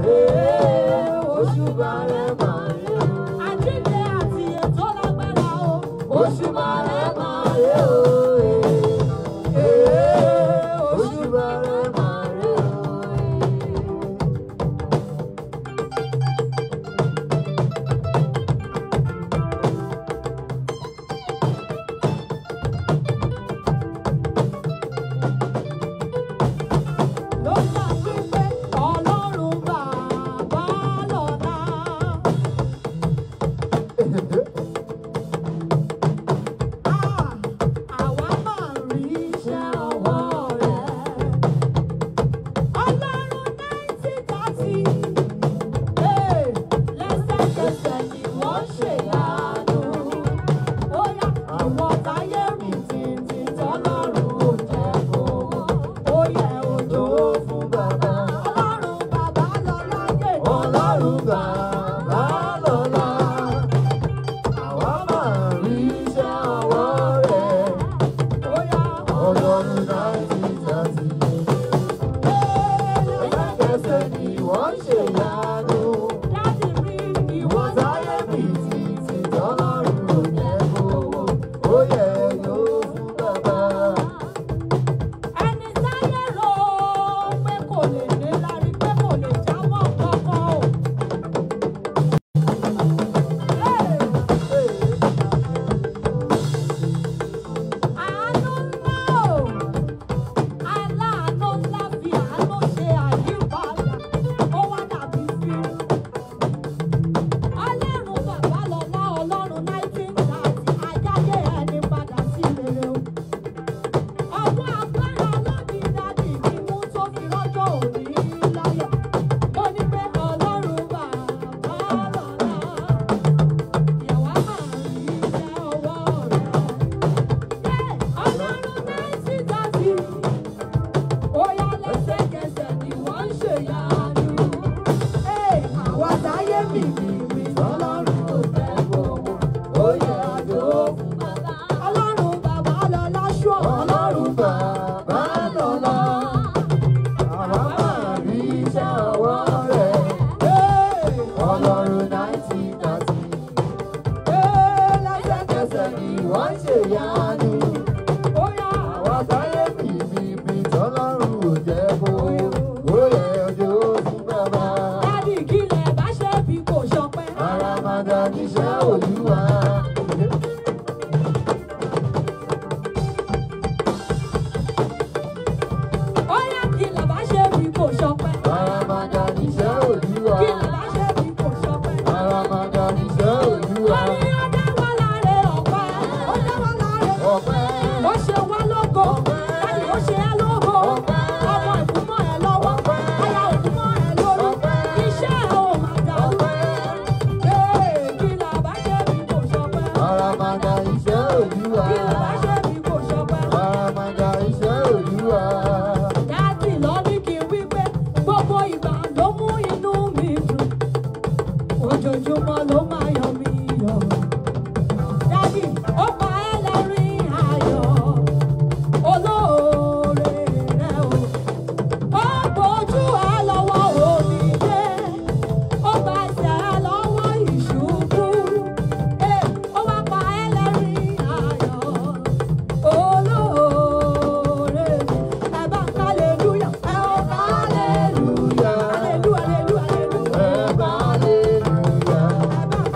òṣùbà rẹ̀ máa rè o. Àjíǹde àti ètò lágbára o. Òṣùbà rẹ̀ máa rè o. Òṣùbà rẹ̀ máa rè o. Ló gbà wípé Ọlọ́run bàbá lọ́la. Àwa máa rí iṣẹ́ ọwọ́ rẹ̀. Ọlọ́run 90-30. Lẹ́sẹ̀kẹsẹ̀ ni wọ́n ṣèyanu. Ó yá àwọn táyé mi títí tọ́lọ́run ò jẹ́ kó wọ́n. Ó yẹ òjò fún bàbá. Ọlọ́run bàbá lọ́la yé. Ọlọ́run bàbá lọ́la. Àwa máa rí iṣẹ́ ọwọ́ rẹ̀. Ó yá Ọlọ́run 90-30. Lẹ́sẹ̀kẹsẹ̀ ni wọ́n ṣèyanu. dáàdì rí ìwọ Ìwọ táyé mi títí tọ́lọ́run ò jẹ́ kó wó. Ó yẹ yóò fún bàbá. ẹni táyé rò pé kò lè dé lárí pé kò lè jábọ̀ kankan o. Àánú ńlá o, aláàánú ńlá fi àánú ṣe àyípadà, ó wá dàbí fíìmù. Ọlọ́run bàbá lọ́lá Ọlọ́run 1930 ajáyé ẹni padà sí rere o. Ọwọ́ agbára lóbi dádì ni mú tó fi rọ́jọ́ òní láyọ̀. Mo ní pé Ọlọ́run bàbá lọ́lá, ìyàwó máa rí iṣẹ́ ọwọ́ rẹ̀. Ọlọ́run 90-30, ó yá lẹ́sẹ̀kẹsẹ̀ ni wọ́n ń ṣèyanu. Àwa táyé mìmìmì tọ́lọ́run ò jẹ́ kó wọ́n. Ó yẹ àjò fún bàbá. Ọlọ́run bàbá lọ́lá ṣọ́. Ọlọ́run bàbá lọ́la. Àwa máa rí iṣẹ́ ọwọ́ rẹ̀. Ọlọ́run 90-30. Lẹ́sẹ̀kẹsẹ̀ ni wọ́n ṣèyanu. Ó yá Àwa táyé bìbìbì tọ́lọ́run ò jẹ́ kó wó. Ó yẹ ọjọ́ fún bàbá. dádì kílẹ̀ bá ṣe bí kò ṣọpẹ́. Àràmàdà níṣẹ́ Olúwa. Ó yá kílẹ̀ bá ṣe bí kò ṣọpẹ́. Àràmàdà níṣẹ́ Olúwa. Kílẹ̀ bá ṣe bí kò ṣọpẹ́. Àràmàdà níṣẹ́ Olúwa. Ó ní ó dá wa láre ọpẹ́. Ó dá wa láre Ọpẹ́. ó ṣe wá lógo. Dádì ó ṣe ẹ́ lógo. Ọmọ ìfúnmọ́ ẹ lọ́wọ́. Aya ìfúnmọ́ ẹ lórí. Iṣẹ́ ẹ ò máa dàrú. Kílẹ̀ bá ṣe bí kò ṣọpẹ́. Àràmàdà iṣẹ́ Olúwa. Kílẹ̀ bá ṣe bí kò ṣọpẹ́. Àràmàdà iṣẹ́ Olúwa. Dádì lọ ní kí n wí pé gbogbo ìgbà ló mú inú mi dùn. Ojoojúmọ́ ló máa yọ mí yọ. Dádì ó pa ẹ́ lẹ́rìn ayọ̀. Olóore rẹ o. Ó gbójú ẹ lọ́wọ́ omijé. Ó gba ẹsẹ̀ ẹ lọ́wọ́ ìṣubú. Ó wá pa ẹ́ lẹ́rìn ayọ̀. Olóore ẹ bá ń hallelujah. Ẹ ó hallelujah. Hallelujah, hallelujah, hallelujah. Ẹ̀bá hallelujah. Ẹ bá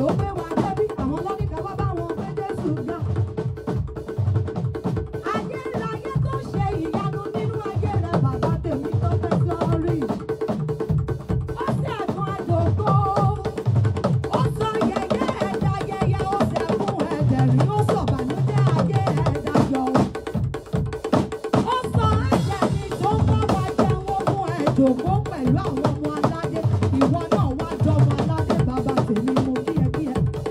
ló gbé wa débi, àwọn lọ́nìkà wá bá wọn gbé Jésù ga. Ayérayé tó ṣe ìyanu nínú ayé rẹ̀, bàbá tèmi tó fẹ́ glory. Ó ṣẹ́gun àjòkó, ó sọ yẹ̀yẹ́ ẹ̀dá yẹ̀yẹ́, ó ṣẹ́gun ẹ̀dẹ̀rín, ó sọ̀bànújẹ́ ayé ẹ̀dá yọ̀. Ó sọ ẹ̀jẹ̀ni tó ń bá wa jẹun, ó mú ẹ̀jòkó pẹ̀lú àwọn ọmọ aládé. Ìwọ náà wá jọmọ aládé, bàbá tèmi mo kí ẹ kí ẹ.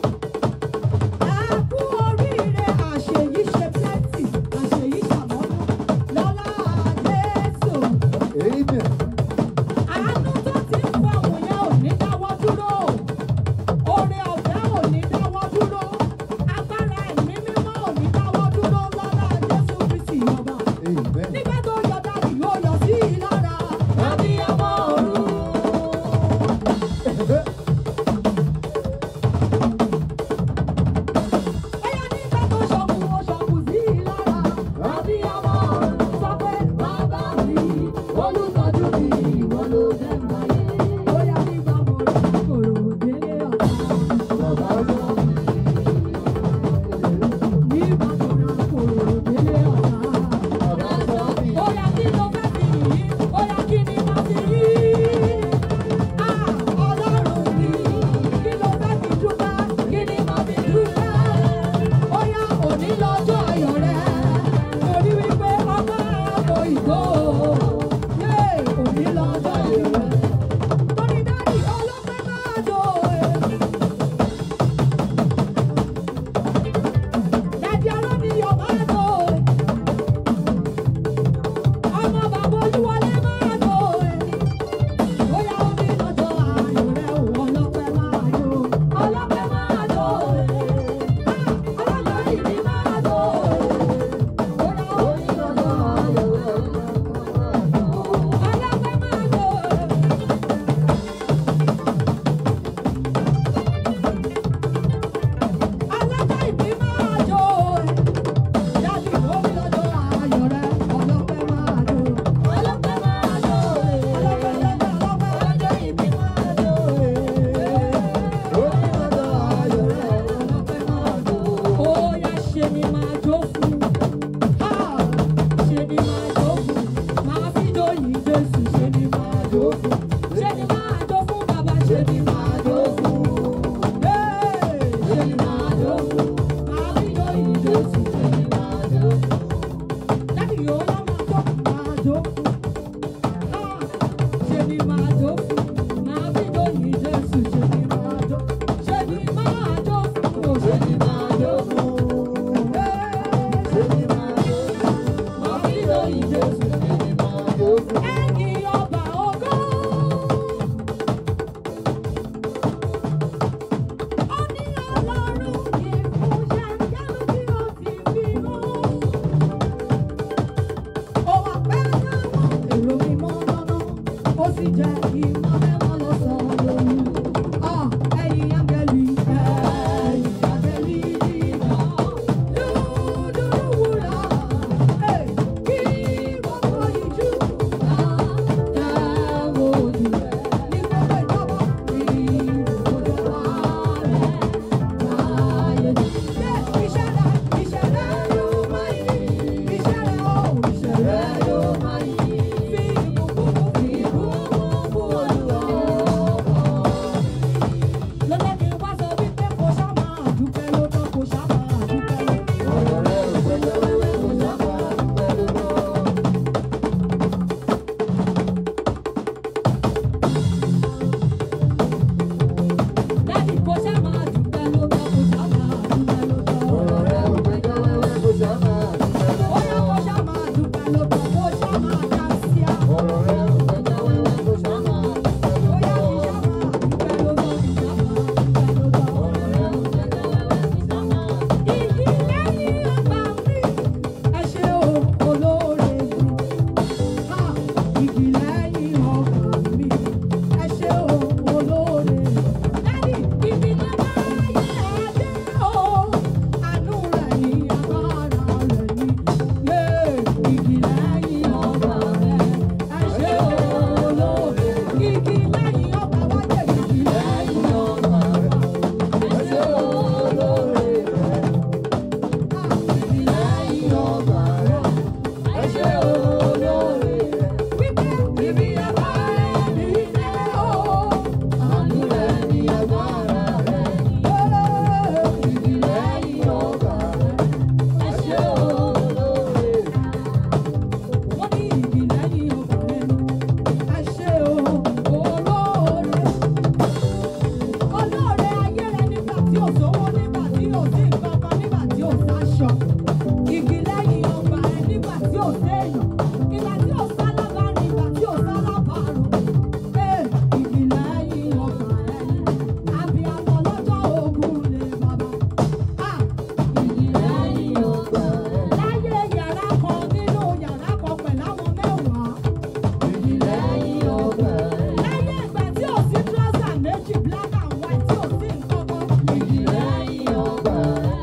ò sí nǹkan kan nígbà tí ò sáṣọ. Igi lẹ́yìn ọgbà ẹ nígbà tí ò séèyàn. Ìgbà tí ò sálábàárù, ìgbà tí ò sálábàárù. Igi lẹ́yìn ọgbà ẹ ní. Abiyamọ lọ́jọ́ ogun lè bàbá. Igi lẹ́yìn ọgbà ẹ. Láyé yàrá kan nínú yàrá kan pẹ̀lú àwọn mẹ́wàá. Igi lẹ́yìn ọgbà ẹ. Láyé ìgbà tí ò sí trouser méjì black and white tí ò sí nǹkan kan. Igi lẹ́yìn ọgbà ẹ.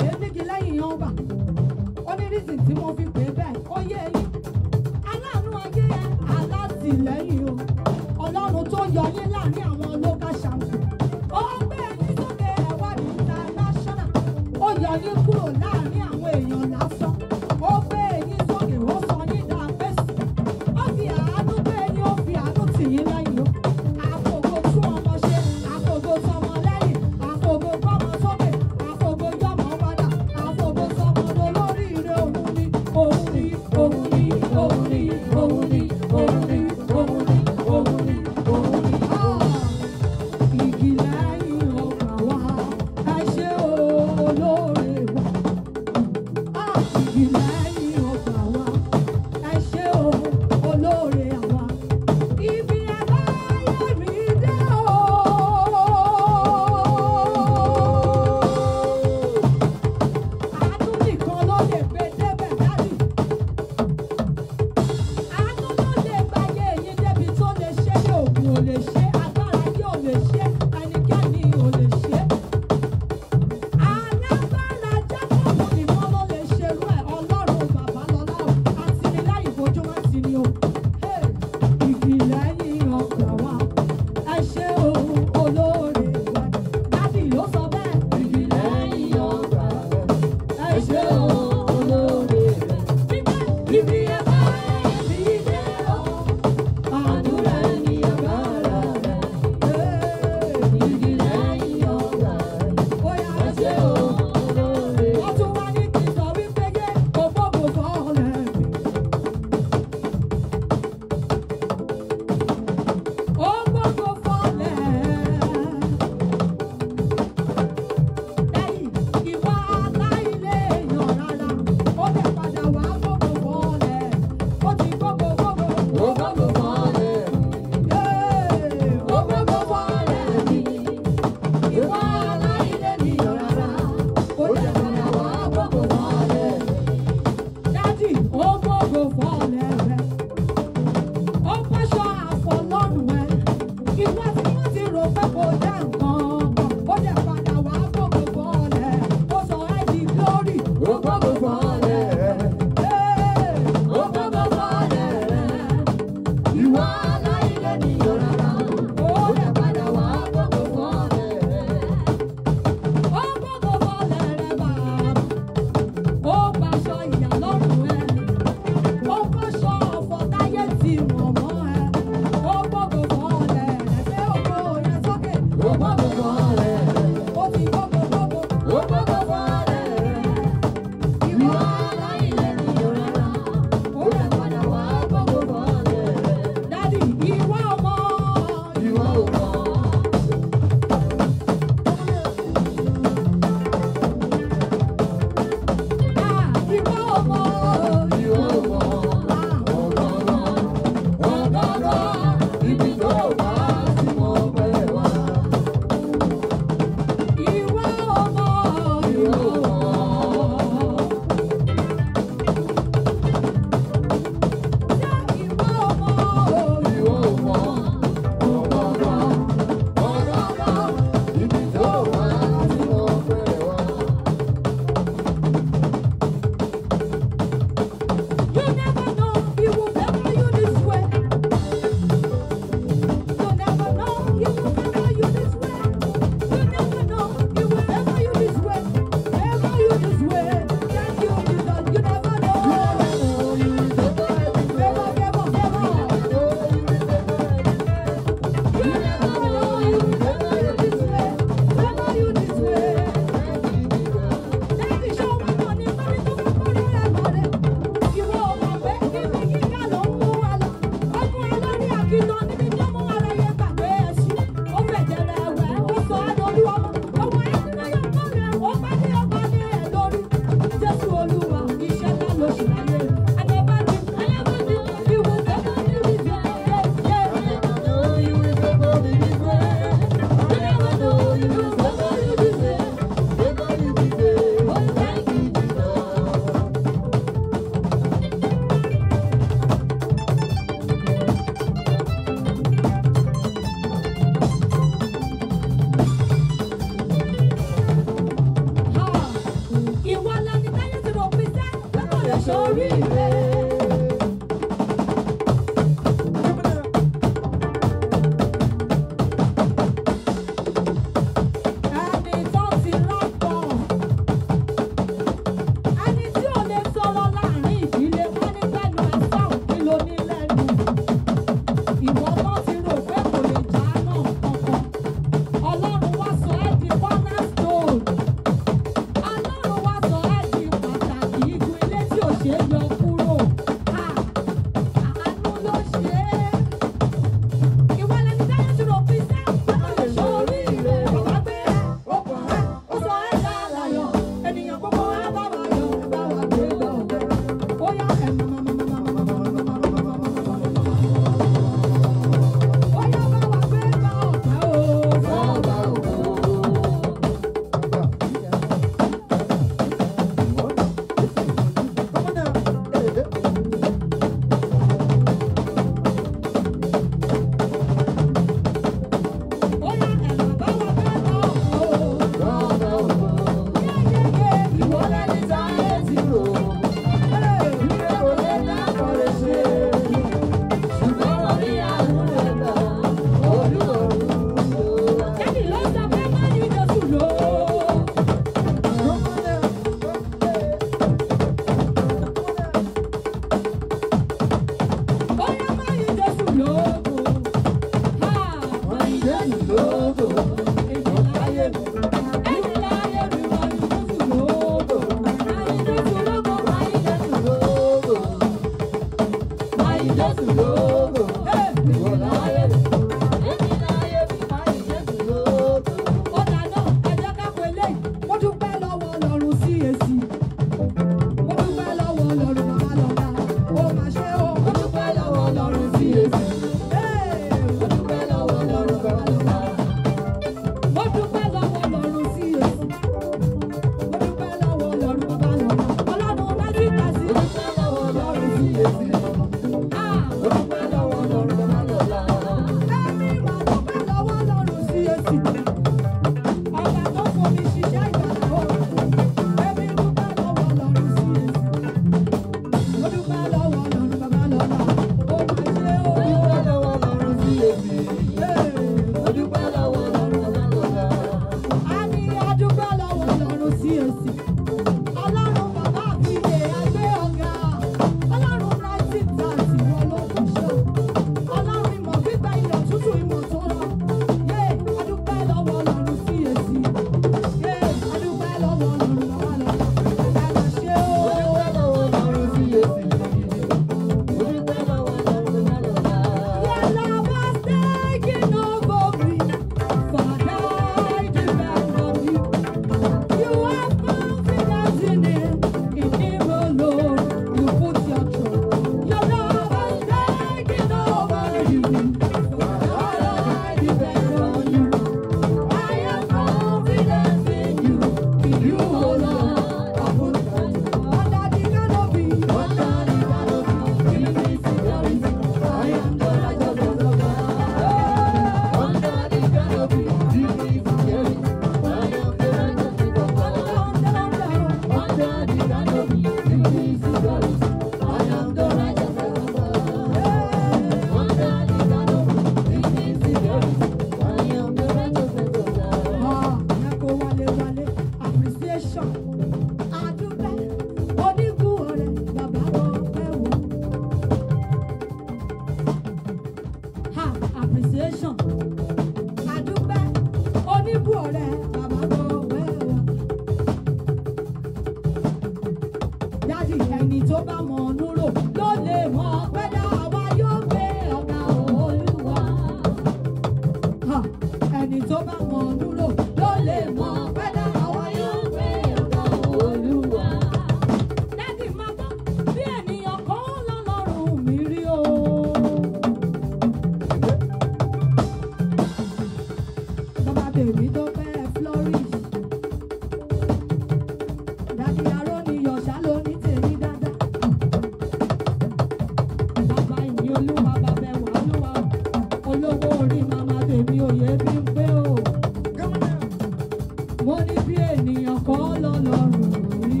mo ní bí ènìyàn kọ́ lọ́lọ́run rí.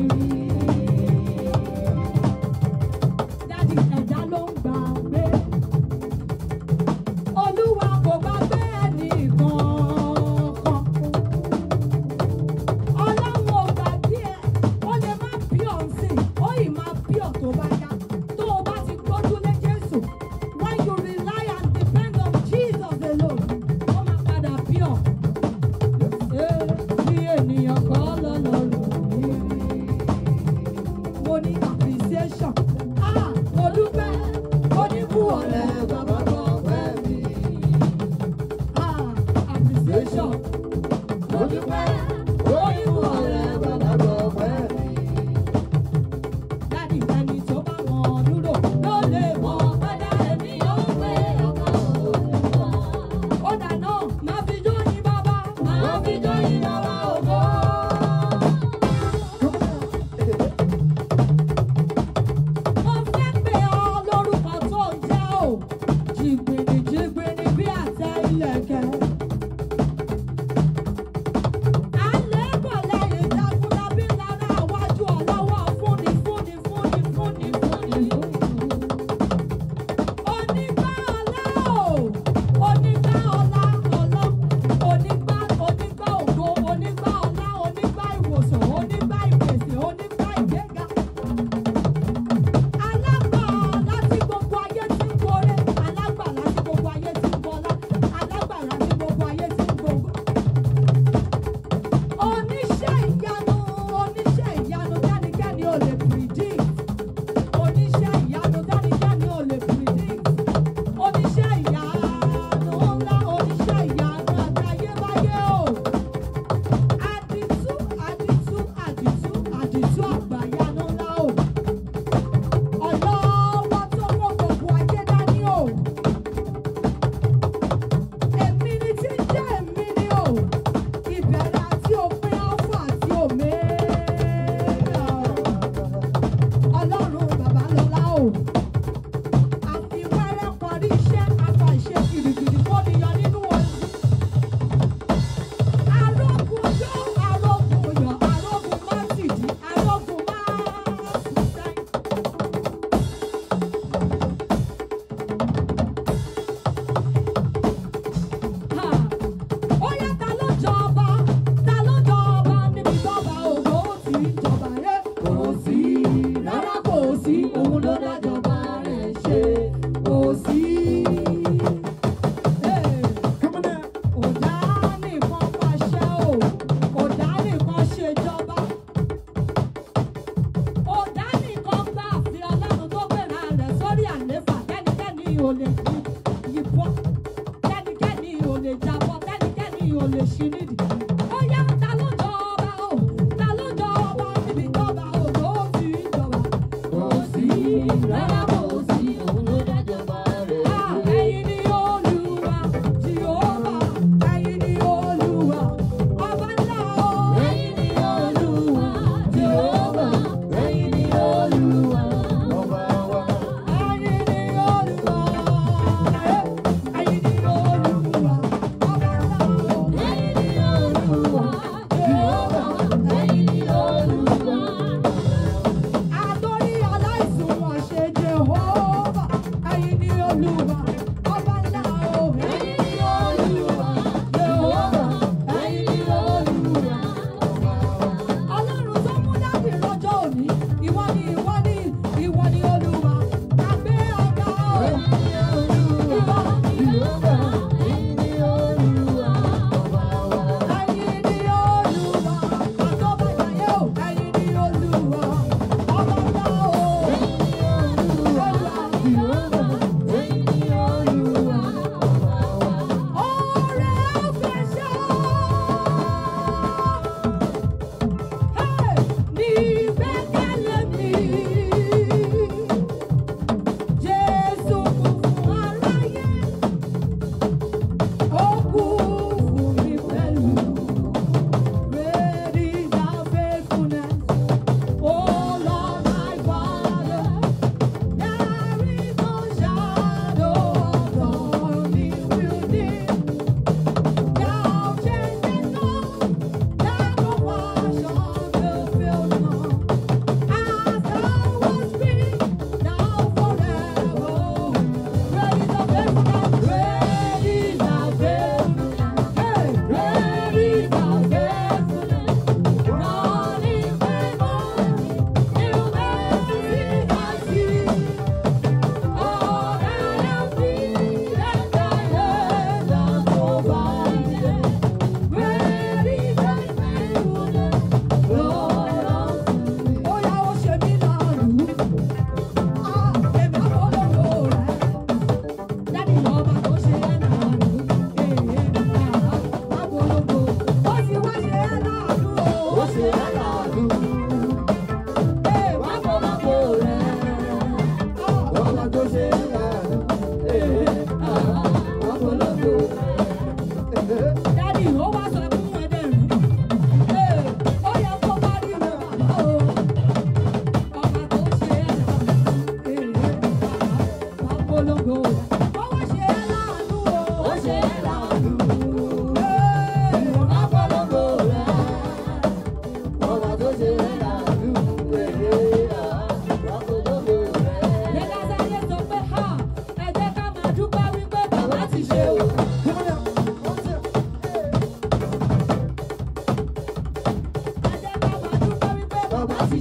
Dádì ẹ̀dá ló ń gbàgbé. Olúwa kò gbàgbé ẹnìkan. Ọlọ́run ò gbàgbé ẹ. Ó lè má bí ọ̀sìn, ó ì máa bí ọ̀ tó bá yá. Tó o bá ti gbójúlé Jésù, when you rely and depend on Jesus alone, ó máa padà bí ọ̀. Bí ènìyàn kọ́ lọ́lọ́run rí. Mo ní appreciation. Mo dúpẹ́, mo ní kú ọ̀rẹ́ bàbá kan pẹ́ mi. Appreciation. Mo dúpẹ́, mo ní kú ọ̀rẹ́ bàbá kan pẹ́ mi. Dádì ẹni tó bá wọn dúró ló lè mọ padà èmi yóò gbé ọkọ̀ òyìnbó. Ó dáná, máa fi jó yín bàbá, máa fi jó yín bàbá ògo. Mo fẹ́ pè ọ́ lórúkọ tó ń jẹ́ ò. Jìgbìnì jìgbìnì bí àtẹ ìlẹ̀kẹ̀.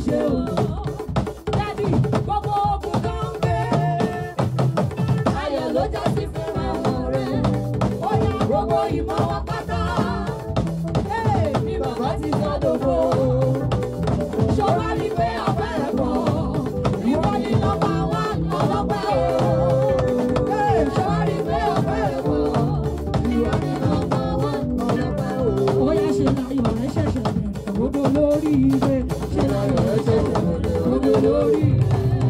ṣe o. Dádì, gbogbo ogun tó ń gbé. Ayọ̀ ló já sí fún ọmọ rẹ̀. Ó yá gbogbo ìmọ̀ wọn pátá. Bí bàbá ti sọ dòfo. Ṣọwá rí pé ọpẹ́ rẹ̀ pọ̀. Ìwọ ni nọ́mbà one ọlọ́pẹ́ o. Ṣọwá rí pé ọpẹ́ rẹ̀ pọ̀. Ìwọ ni nọ́mbà one ọlọ́pẹ́ o. Ó yá ṣe láyọ̀ rẹ̀ ṣẹ̀ṣẹ̀ bẹ̀rẹ̀ gbogbo lórí ire. Ṣe láyọ̀ rẹ̀ ṣẹ̀ṣẹ̀ bẹ̀rẹ̀ gbogbo lórí ire.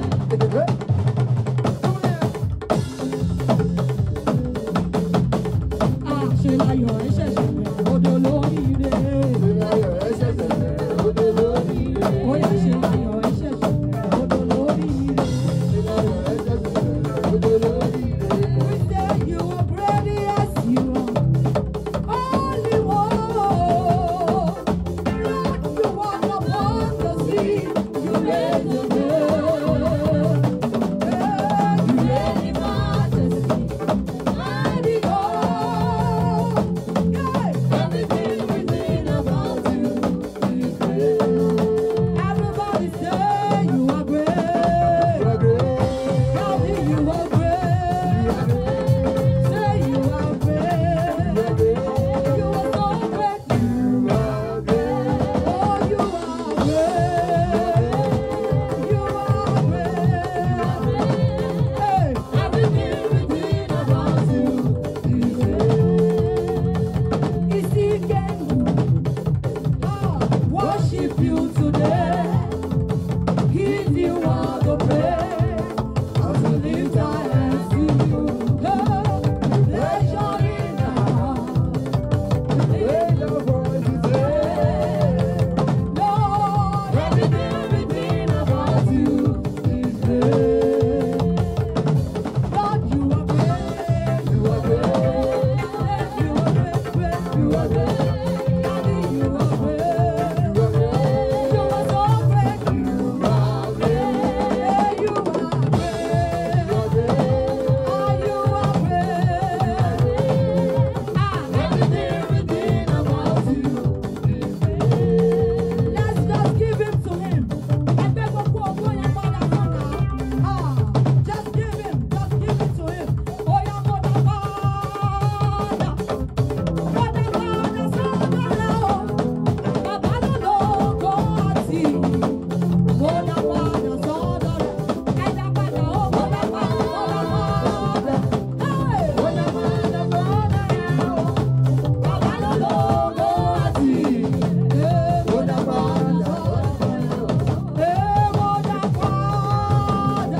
Ṣe láyọ̀ rẹ̀ ṣẹ̀ṣẹ̀ bẹ̀rẹ̀ gbogbo lórí ire. Ṣe láyọ̀ rẹ̀ ṣẹ̀ṣẹ̀ bẹ̀rẹ̀ gbogbo lórí ire. Ó yá ṣe láyọ̀ rẹ̀ ṣẹ̀ṣẹ̀ bẹ̀rẹ̀ gbogbo lórí ire. Ṣe láyọ̀ rẹ̀ ṣẹ̀ṣẹ̀ bẹ̀rẹ̀ gbogbo lórí ire. We say you are great, yes you are. Only one. Lord, you walk upon the sea. You made the world. You made the majesty. Mighty God. Everything within about you is great. Everybody say you are great. You are great. Daddy, you are great. Say you are great. You are so great. You are great. Oh, you are great. You are great. Hey, everything within about you is great. Is he can worship you today? Give you all the praise. As we lift our hands to you, pleasure in our heart. Raise your voice and say, Lord, everything within about you is great. Lord, you are great. You are great. You are great, great. You are great. Daddy, you are great. You are great. You are so great. You are great. You are great. You are great. You are great. Everything within about you is great. Let's just give him to him. Ẹgbẹ́ gbogbo ògbó yẹn padà sọ́nà. Just give it to him. Ó yá mo dá padà. Mo dá padà sọ́dọ̀ rẹ̀ o. Bàbá ló lógo àti. Mo dá padà sọ́dọ̀ rẹ̀. Ẹ dá padà o. Mo dá padà. Mo dá padà. Mo dá padà sọ́dọ̀ rẹ̀ o. Bàbá ló lógo àti. Mo dá padà sọ́dọ̀ rẹ̀ o. Mo dá padà.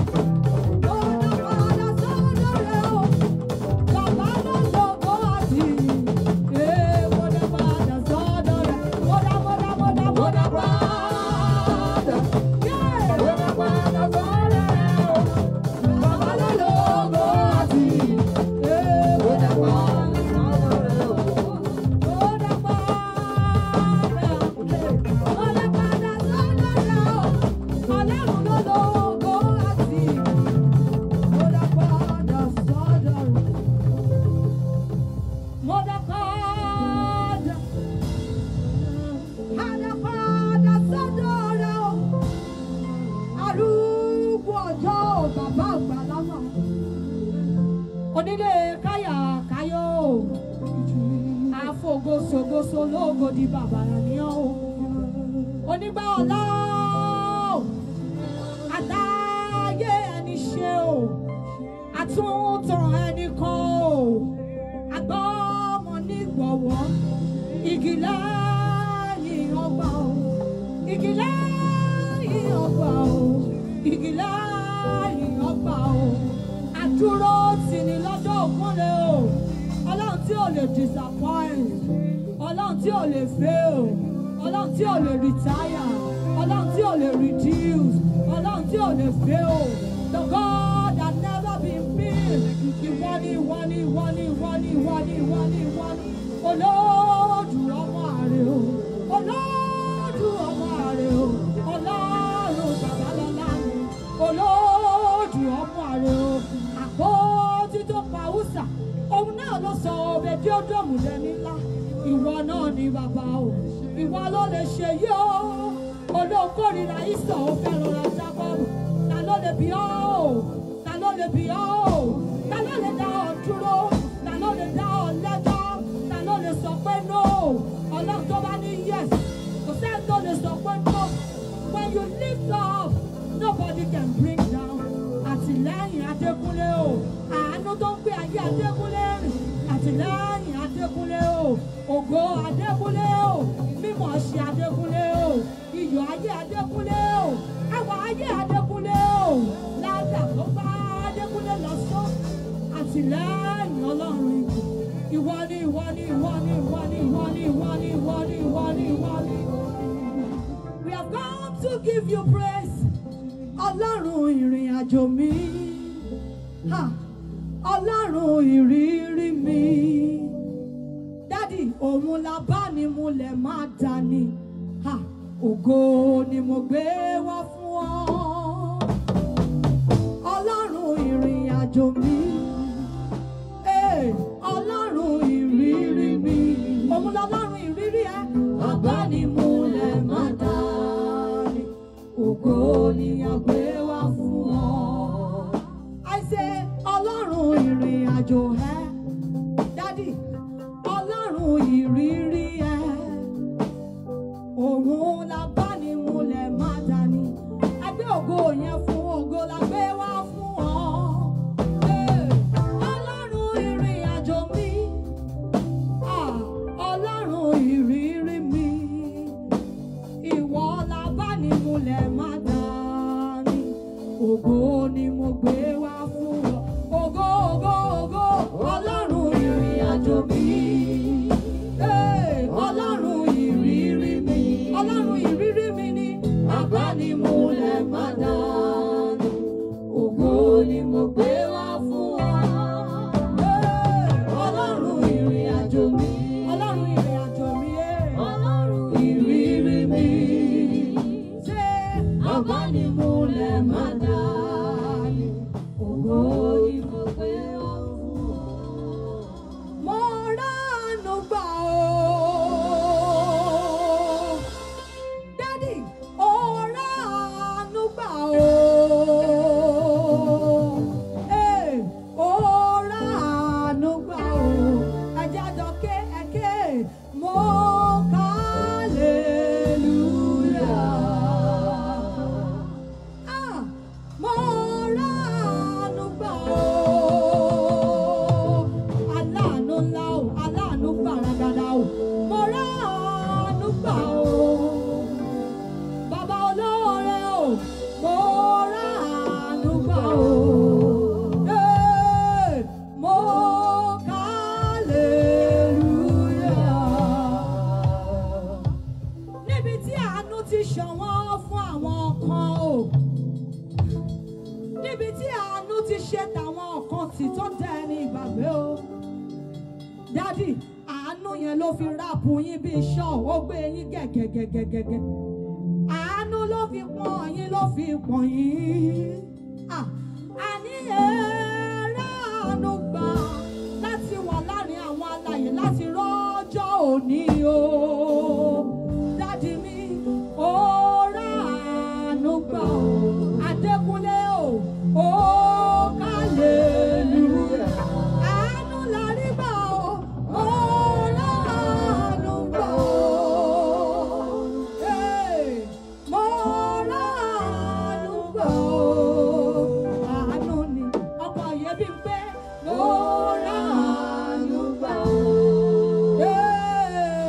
Onílé káyà káyọ̀ àfògóṣògóṣò lógo di bàbá ní ọ́ onígbà ọ̀la àtàyè ẹni ṣe o àtúntàn ẹni kan o àgbọ́mọ nígbọ̀wọ́ igi lẹ́yìn ọgbà o igi lẹ́yìn ọgbà o igi lẹ́yìn ọgbà o àdúró tì ní lọ́jọ́ òkúnlé o ọlọ́run tí ò lè disappoint ọlọ́run tí ò lè fail ọlọ́run tí ò lè retire ọlọ́run tí ò lè reduce ọlọ́run tí ò lè fail the God that never been built ìwọ ni ìwọ ni ìwọ ni ìwọ ni ìwọ ni ìwọ ni ìwọ ni olóòdù ọmọ àrè o olóòdù ọmọ àrè o ọlọ́run babalọ́lá mi olóòdù ọmọ àrè o àpótí tó pa húsà òun náà ló sọ òbèdí ó dòmù lẹ́ni ńlá ìwọ náà ni bàbá o ìwọ ló lè ṣe yí o olókòrìrà ìsọ̀ ó fẹ́ràn ra Jákọ́bù. Ta ló lè bí ọ́ o? Ta ló lè bí ọ́ o? Ta ló lè dá ọ dúró? Ta ló lè dá ọ lẹ́jọ́? Ta ló lè sọ pé no? Ọlọ́run tó bá ní yes, kò sẹ́ni tó lè sọ pé no. When you lift up, nobody can bring down. Àtìlẹ́yìn Adékúnlé o, àánú tó ń gbé ayé Adékúnlé rìn. Àtìlẹ́yìn Adékúnlé o, ògo Adékúnlé o, mímọ̀ ṣe Adékúnlé o, iyọ̀ ayé Adékúnlé o, ẹwà ayé Adékúnlé o, ládà tó bá Adékúnlé lọ sọ. Àtìlẹ́yìn Ọlọ́run ikú, ìwọ ni ìwọ ni ìwọ ni ìwọ ni ìwọ ni ìwọ ni ìwọ ni ìwọ ni ìwọ ni. We have come to give you praise. Ọlọ́run ìrìn àjò mi, Ọlọ́run ìrírí mi. Dádì, òun la bá ní múlẹ̀ máa dání. Ògo ni mo gbé wá fún ọ. Ọlọ́run ìrìn àjò mi, Ọlọ́run ìrírí mi. Òun lọ́lọ́run ìrírí ẹ. Abánimúlẹ̀ máa dání. Ògo ni a gbé wá fún ọ. I say, Ọlọ́run ìrìn àjò ẹ. Dádì, Ọlọ́run ìrírí ẹ. Òun la bá ní múlẹ̀ má dání. Ẹgbẹ́ ògo yẹn fún ògo la gbé wá fún ọ. Ọlọ́run ìrìn àjò mi. Ọlọ́run ìrírí mi. Ìwọ la bá ní múlẹ̀ má dání. Ògo ni mo gbé wá fún ọ. Ògo, ògo, ògo. Ọlọ́run ìrìn àjò mi. Ọlọ́run ìrírí mi. Ọlọ́run ìrírí mi ni abánimúlẹ̀ má dání. Ògo ni mo gbé wá fún ọ. Ọlọ́run ìrìn àjò mi. Ọlọ́run ìrìn àjò mi. Ọlọ́run ìrírí mi. Ṣé abánimúlẹ̀ má dání. Ògo ni mo gbé wá fún ọ. Mo ránú gbà o. Dádì, ó ránú gbà o. Ó ránú gbà o. Ẹja dọ̀kẹ́ ẹ̀kẹ́. Mo hallelujah. Mo ránú gbà o. Aláàánú ńlá o, aláàánú gbàràgàdà o. Mo ránú gbà o. Bàbá olóore o, mo ránú gbà o. Mo hallelujah. Níbi tí àánú ti ṣọ̀wọ́n fún àwọn kan o. Níbi tí àánú ti ṣe tàwọn kan tí tó tẹ́ ní ìgbàgbé o. Dádì, àánú yẹn ló fi ráàpù yín bí iṣọ́, ó gbé yín gẹ̀gẹ̀gẹ̀gẹ̀gẹ̀. Àánú ló fi pọ́n yín, ló fi pọ́n yín. Àní ẹ̀rọ àánú gbà láti wà láàrin àwọn alààyè láti rọ́jọ́ òní o. Dádì mi, ó rà àánú gbà o. Adékúnlé o, ó hallelujah. Àánú la rí gbà o. Ó rà àánú gbà o. Mo rà àánú gbà o. Àánú ni ọkọ yẹn bí pé mo rà àánú gbà o.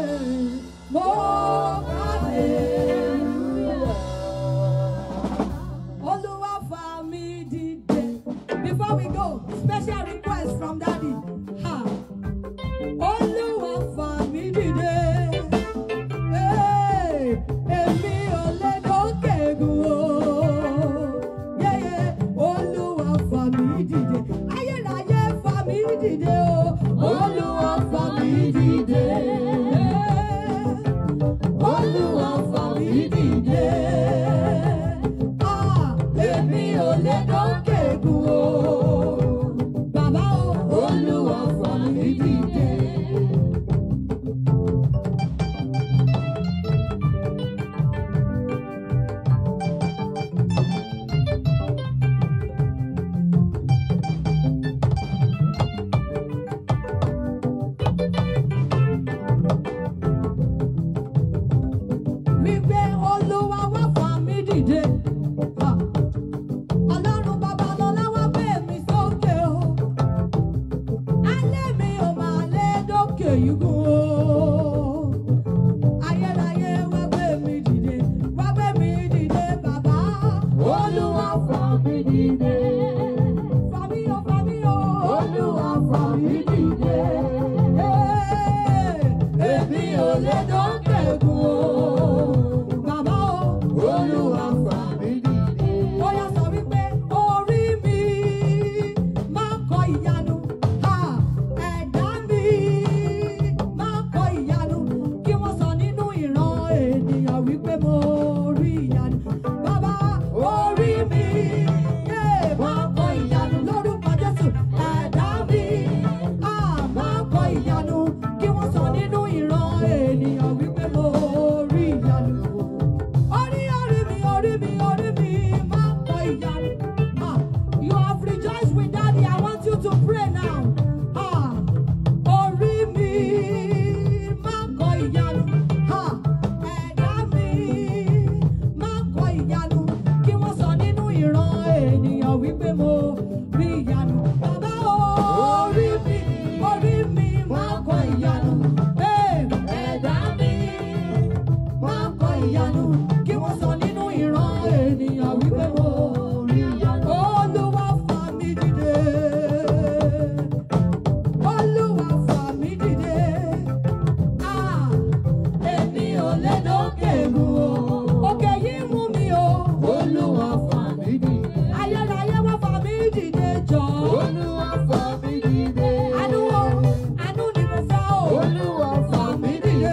wípé mo rí ìyanu. Bàbá orí mi máa kọ ìyanu lórúkọ Jésù. Ẹ̀dá mi máa kọ ìyanu kí wọ́n sọ nínú ìran ènìyàn wípé mo rí ìyanu. Orí mi máa kọ ìyanu. You have rejoiced with Daddy. I want you to pray now. Orí mi máa kọ ìyanu. Ẹ̀dá mi máa kọ ìyanu kí wọ́n sọ nínú ìran ènìyàn wípé mo rí ìyanu. Bàbá orí mi máa kọ ìyanu. Ẹ̀dá mi máa kọ ìyanu kí wọ́n sọ nínú ìran ènìyàn wípé mo rí ìyanu. Olúwa fà mí dìde. Olúwa fà mí dìde. Èmi ò lè dókè mú o. Òkè yìí mú mi o. Olúwa fà mí dìde. Ayérayé wá fà mí dìde jọ. Olúwa fà mí dìde. Àánú o, àánú ni mo fẹ́ o. Olúwa fà mí dìde.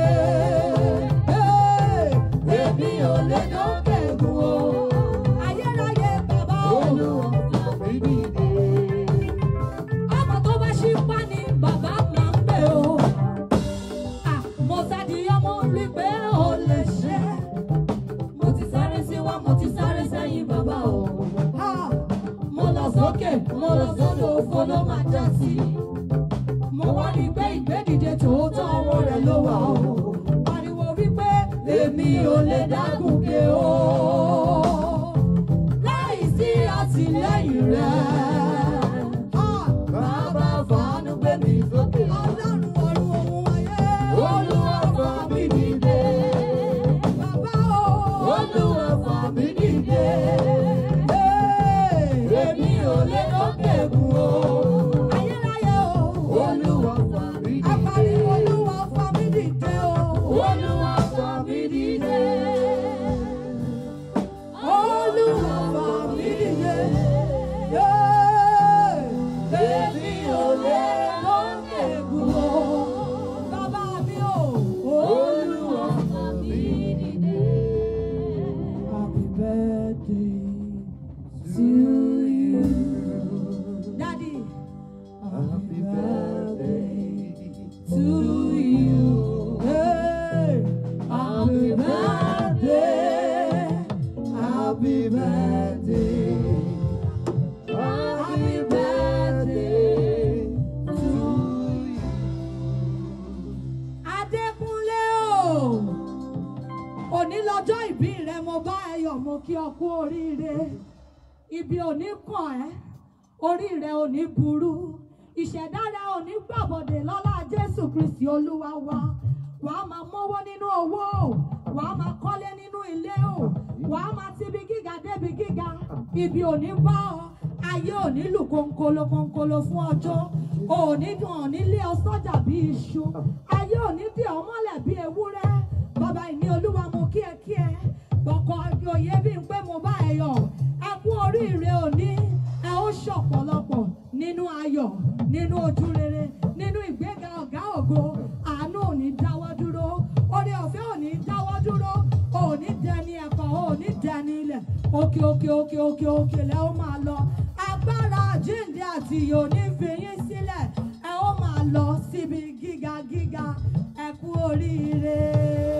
Èmi ò lè dókè mú o. Ayérayé bàbá o. Olúwa fà mí dìde. Ọmọ tó bá ṣí pa ni bàbá máa ń pè o. Mo sádi ọmọ rí pé o lè ṣe. Mo ti sáré síwá, mo ti sáré sẹ́yìn bàbá o. Mo lọ sókè, mo lọ sódò, òfo ló máa já sí. Mo wá rí pé ìgbédìde tòótọ́ ọwọ́ rẹ̀ ló wà o. Pariwo wípé èmi ò lè dágùnkè o. Láì sí àtìlẹ́yìn rẹ̀. Bàbá fàánú gbé mi sókè. Ọlọ́run ọ̀run ohun ayé. Olúwa fà mí dìde. Bàbá o. Olúwa fà mí dìde. Èmi ò lè lókè gùn o. Ayérayé o. Olúwa fà mí dìde. Àpárí Olúwa fà mí dìde o. Olúwa fà mí dìde. Olúwa fà mí dìde. Èmi ò lè lókè gùn o. Bàbá mi o. Olúwa fà mí dìde. Happy birthday to you. Daddy. Happy birthday To you. Hey. Happy birthday. Happy birthday. Happy birthday to you. Adékúnlé o. Òní lọ́jọ́ ìbí rẹ, mo bá ẹ yọ̀, mo kí ọ kú oríire. Ibi ò ní kàn ẹ́, orí rẹ ò ní burú. Ìṣẹ̀dá rẹ ò ní gbàbọ̀dè lọ́lá Jésù Kristi Olúwa wa. Wàá máa mọ́wọ́ nínú owó o. Wàá máa kọ́lé nínú ilé o. Wàá máa tibi gíga débi gíga. Ibi ò ní bá ọ. Ayé ò ní lù kónkolo fún ọjọ́. Ò ní dùn ọ̀ nílé ọ sọ́jà bí iṣu. Ayé ò ní dì ọ́ mọ́lẹ̀ bí ewúrẹ́. Bàbá ìní Olúwa mo kí ẹ. Bọ̀kọ̀ òye bí n pé mo bá ẹ yọ̀. Ẹ kú oríire òní. Ẹ ó ṣọ̀pọ̀lọpọ̀ nínú ayọ̀, nínú ojú rere, nínú ìgbéga ọ̀gá ògo. Àánú ò ní dáwọ́ dúró. Oore ọ̀fẹ́ ò ní dáwọ́ dúró. Ò ní dẹni ẹ̀kọ́, ò ní dẹni ilẹ̀. Òkè lẹ ó máa lọ. Agbára àjíǹde àti ìyè ò ní fi yín sílẹ̀. Ẹ ó máa lọ síbi gíga. Ẹ kú oríire.